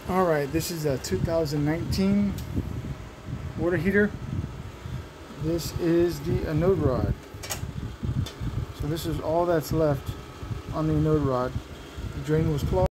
Alright, this is a 2019 water heater. This is the anode rod. So this is all that's left on the anode rod. The drain was clogged.